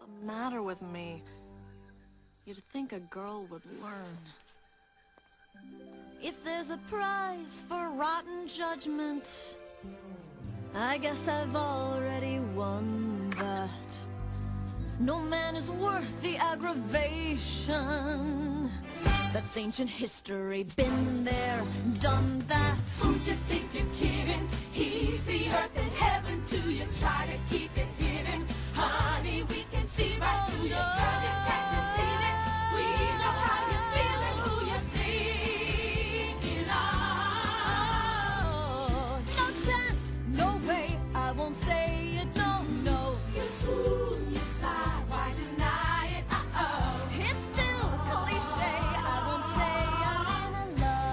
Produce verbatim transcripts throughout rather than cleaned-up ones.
the matter with me? You'd think a girl would learn. If there's a prize for rotten judgment, I guess I've already won that. No man is worth the aggravation. That's ancient history, been there, done that. Who you think you're kidding? He's the earth and heaven to you. Try to keep it hidden. Honey, we can see right Oh, through no. you, girl, you can't deceive it. We know how you're feeling, who you're thinking of. Oh, no chance, no way, I won't say it, no, no. You swoon, you sigh, why deny it? Uh-oh. It's too cliche, I won't say I'm in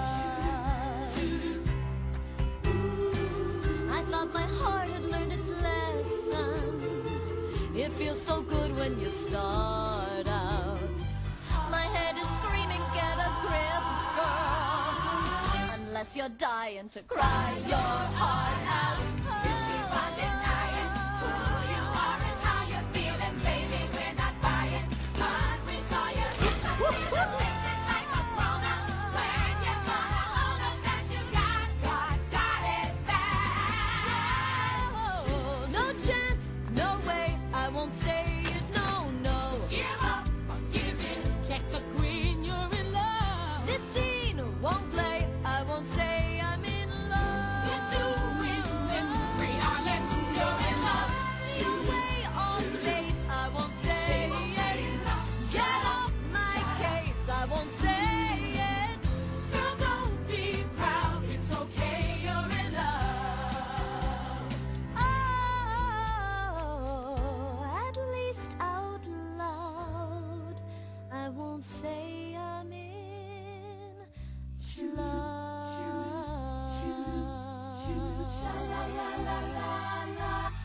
love. I thought my heart had learned its lesson. It feels so good when you start out. My head is screaming, get a grip, girl. Unless you're dying to cry your heart out. Keep on denying who you are and how you're feeling, baby. We're not buying, but we saw you in the theater, listen like a grown-up. When you're gonna own up that you got, got, got it back. Oh, no chance, no way, I won't say it, no, no. Give up or give in, check the green, you're in love. This scene won't play, I won't say I'm in love. You're doing this, green our lips, you're in love. You're way off base, I won't say She won't say it. no. Get off my case, I won't say it. Girl, don't be proud, it's okay, you're in love. Oh, at least out loud, I won't say I'm in love. Sha la la la la la.